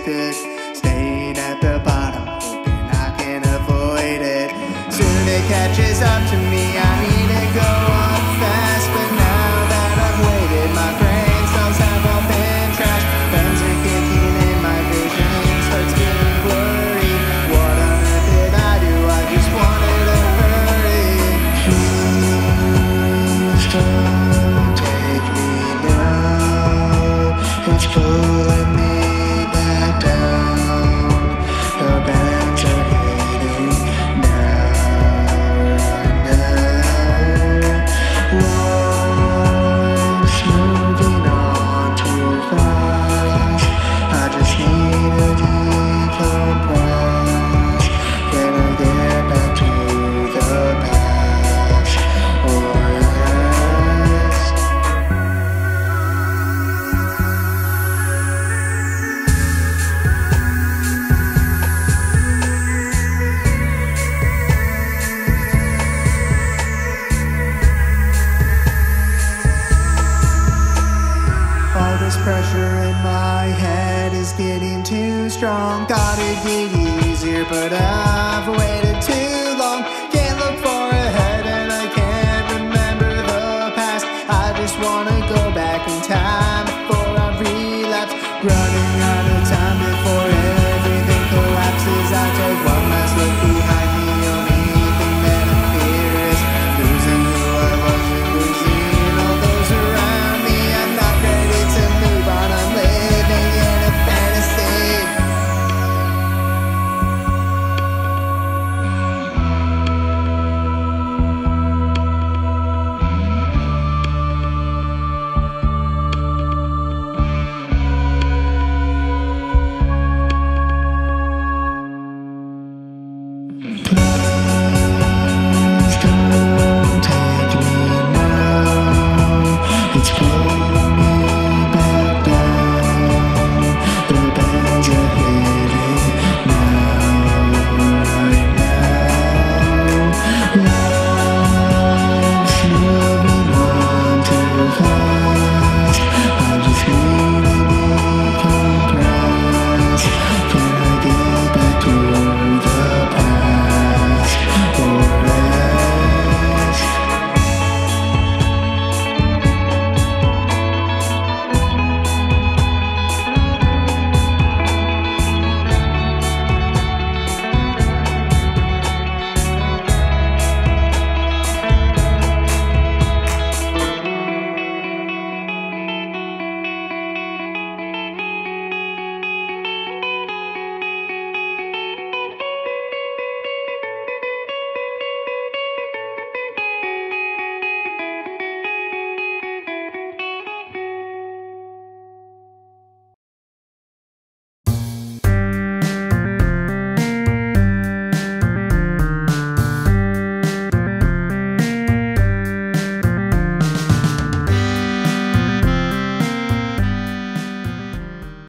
pit, staying at the bottom, hoping I can avoid it. Soon it catches up to me, I need to go up fast, but now that I've waited, my brain cells have all been trashed. Friends are kicking in, my vision starts getting blurry. What on earth did I do? I just wanted to hurry. Please don't take me now. It's pulling me back down. The bands are hitting now, right now. Life's moving on too fast. I just need to decompress. Can I get back to the past or rest? All this pressure in my head is getting too strong. Thought it'd get easier, but I've waited too long. Can't look far ahead and I can't remember the past. I just wanna go back in time before I relapse. Running out